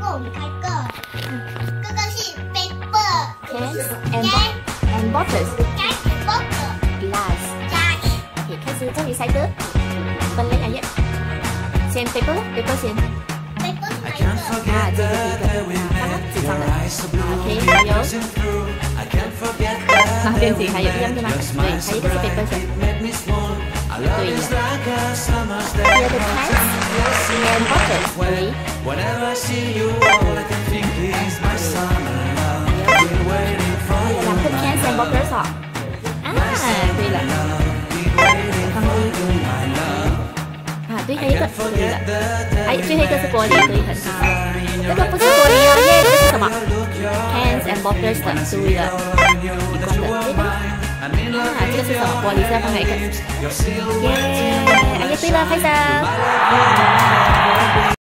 过我们开个，这个是 paper cans and bottles glass。OK， 开始做 recycle， 分类啊耶。先 paper 先。 paper 是哪一个？ 啊，这个第一个，看到纸张的。OK， 还有，边形还有一样的吗？对，还有一个是 paper 先。对了。第二个 cans and bottles， 对。两个 cans and bottles 哦。啊，对了。对，还有一个，对了，还有最后一个是玻璃，对，很好。这个不是玻璃哦，耶，这是什么 ？Cans and bottles 的，对了，提供的，对吧？啊，这个是什么？玻璃是要放哪一个？耶，哎呀，对了，开始。